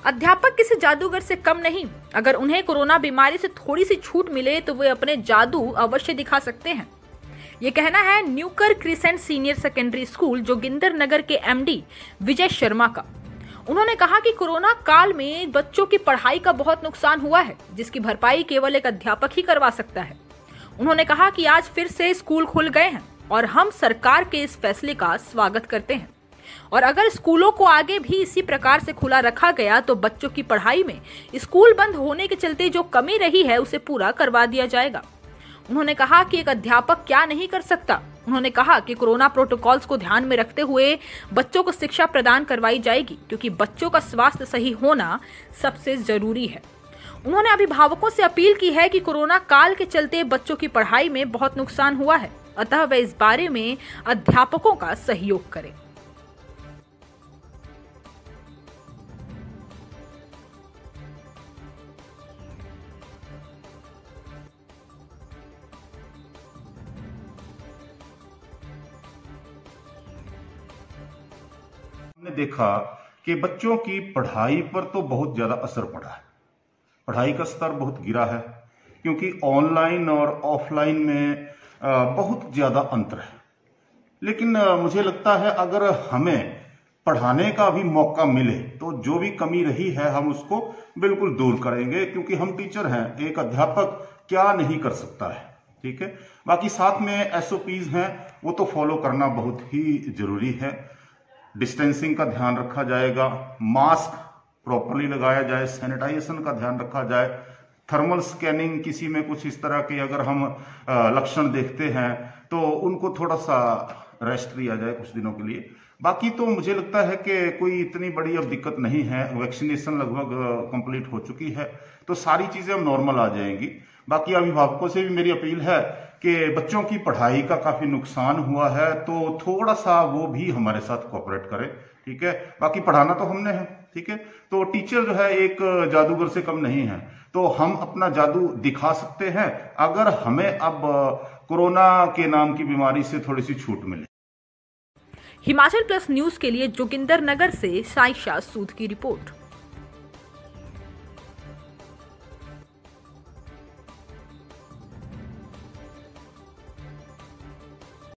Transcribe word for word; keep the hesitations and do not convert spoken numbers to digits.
अध्यापक किसी जादूगर से कम नहीं। अगर उन्हें कोरोना बीमारी से थोड़ी सी छूट मिले तो वे अपने जादू अवश्य दिखा सकते हैं। ये कहना है न्यूकर Crescent senior secondary school Joginder Nagar के एमडी विजय शर्मा का। उन्होंने कहा कि कोरोना काल में बच्चों की पढ़ाई का बहुत नुकसान हुआ है, जिसकी भरपाई केवल एक अध्यापक ही करवा सकता है। उन्होंने कहा कि आज फिर से स्कूल खुल गए हैं और हम सरकार के इस फैसले का स्वागत करते हैं और अगर स्कूलों को आगे भी इसी प्रकार से खुला रखा गया तो बच्चों की पढ़ाई में स्कूल बंद होने के चलते जो कमी रही है उसे पूरा करवा दिया जाएगा। उन्होंने कहा कि एक अध्यापक क्या नहीं कर सकता। उन्होंने कहा कि कोरोना प्रोटोकॉल्स को ध्यान में रखते हुए बच्चों को शिक्षा प्रदान करवाई जाएगी, क्योंकि बच्चों का स्वास्थ्य सही होना सबसे जरूरी है। उन्होंने अभिभावकों से अपील की है कि कोरोना काल के चलते बच्चों की पढ़ाई में बहुत नुकसान हुआ है, अतः वे इस बारे में अध्यापकों का सहयोग करें। हमने देखा कि बच्चों की पढ़ाई पर तो बहुत ज्यादा असर पड़ा है। पढ़ाई का स्तर बहुत गिरा है, क्योंकि ऑनलाइन और ऑफलाइन में बहुत ज्यादा अंतर है। लेकिन मुझे लगता है अगर हमें पढ़ाने का भी मौका मिले तो जो भी कमी रही है हम उसको बिल्कुल दूर करेंगे, क्योंकि हम टीचर हैं। एक अध्यापक क्या नहीं कर सकता है, ठीक है। बाकी साथ में एसओपीज हैं वो तो फॉलो करना बहुत ही जरूरी है। डिस्टेंसिंग का ध्यान रखा जाएगा, मास्क प्रॉपरली लगाया जाए, सैनिटाइजेशन का ध्यान रखा जाए, थर्मल स्कैनिंग, किसी में कुछ इस तरह के अगर हम लक्षण देखते हैं तो उनको थोड़ा सा रेस्ट दिया जाए कुछ दिनों के लिए। बाकी तो मुझे लगता है कि कोई इतनी बड़ी अब दिक्कत नहीं है। वैक्सीनेशन लगभग कंप्लीट हो चुकी है, तो सारी चीजें अब नॉर्मल आ जाएंगी। बाकी अभिभावकों से भी मेरी अपील है कि बच्चों की पढ़ाई का काफी नुकसान हुआ है, तो थोड़ा सा वो भी हमारे साथ कोऑपरेट करें, ठीक है। बाकी पढ़ाना तो हमने है, ठीक है। तो टीचर जो है एक जादूगर से कम नहीं है, तो हम अपना जादू दिखा सकते हैं अगर हमें अब कोरोना के नाम की बीमारी से थोड़ी सी छूट मिले। हिमाचल प्लस न्यूज के लिए जोगिंदर नगर से साइशा सूद की रिपोर्ट।